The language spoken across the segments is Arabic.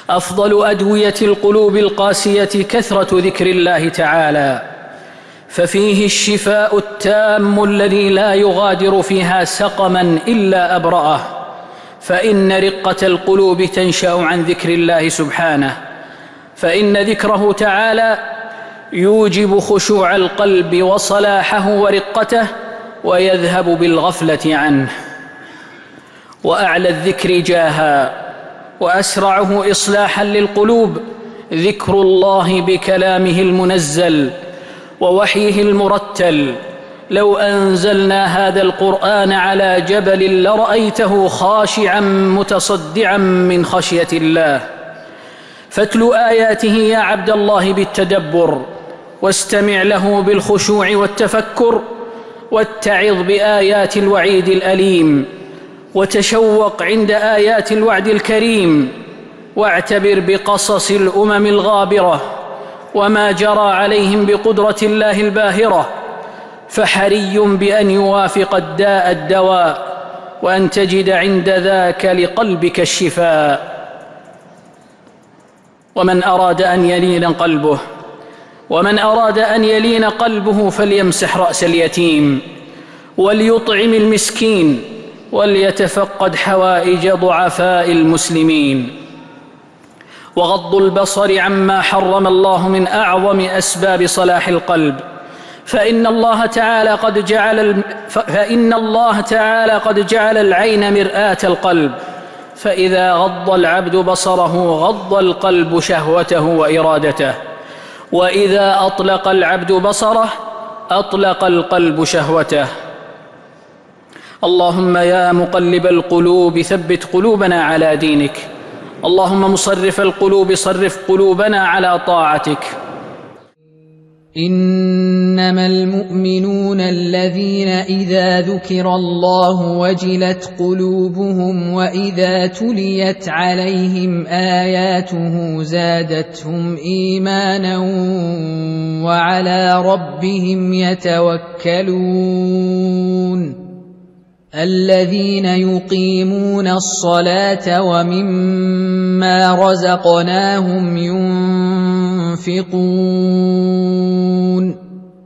أفضل أدوية القلوب القاسية كثرة ذكر الله تعالى، ففيه الشفاء التام الذي لا يغادر فيها سقما إلا أبرأه، فإن رقة القلوب تنشأ عن ذكر الله سبحانه، فإن ذكره تعالى يوجب خشوع القلب وصلاحه ورقته، ويذهب بالغفلة عنه. وأعلى الذكر جاها وأسرعه إصلاحا للقلوب ذكر الله بكلامه المنزل ووحيه المرتل. لو أنزلنا هذا القرآن على جبل لرأيته خاشعا متصدعا من خشية الله. فاتل آياته يا عبد الله بالتدبر، واستمع له بالخشوع والتفكر، واتعظ بآيات الوعيد الأليم، وتشوق عند آيات الوعد الكريم، واعتبر بقصص الأمم الغابرة وما جرى عليهم بقدرة الله الباهرة. فحري بأن يوافق الداء الدواء، وأن تجد عند ذاك لقلبك الشفاء. ومن أراد أن يلين قلبه فليمسح رأس اليتيم، وليطعم المسكين، وليتفقد حوائج ضعفاء المسلمين. وغض البصر عما حرم الله من أعظم أسباب صلاح القلب، فإن الله تعالى قد جعل العين مرآة القلب، فإذا غض العبد بصره غض القلب شهوته وإرادته، وإذا أطلق العبد بصره أطلق القلب شهوته. اللهم يا مقلب القلوب ثبت قلوبنا على دينك، اللهم مصرف القلوب صرف قلوبنا على طاعتك. إنما المؤمنون الذين إذا ذكر الله وجلت قلوبهم وإذا تليت عليهم آياته زادتهم إيمانا وعلى ربهم يتوكلون. الذين يقيمون الصلاة ومما رزقناهم ينفقون.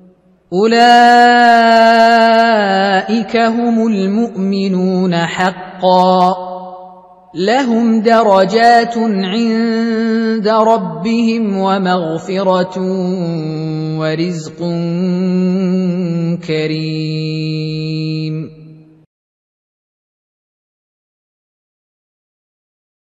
أولئك هم المؤمنون حقا، لهم درجات عند ربهم ومغفرة ورزق كريم.